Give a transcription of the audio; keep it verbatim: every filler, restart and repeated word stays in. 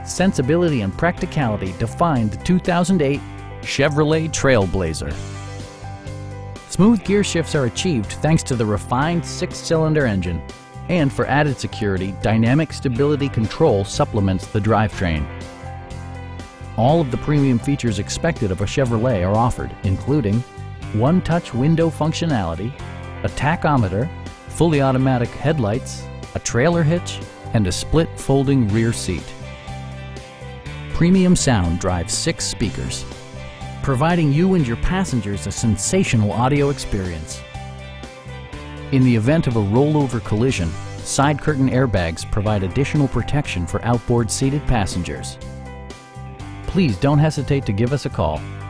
sensibility and practicality define the two thousand eight Chevrolet TrailBlazer. Smooth gear shifts are achieved thanks to the refined six-cylinder engine. And for added security, dynamic stability control supplements the drivetrain. All of the premium features expected of a Chevrolet are offered, including one-touch window functionality, a tachometer, fully automatic headlights, a trailer hitch, and a split folding rear seat. Premium sound drives six speakers, providing you and your passengers a sensational audio experience. In the event of a rollover collision, side curtain airbags provide additional protection for outboard seated passengers. Please don't hesitate to give us a call.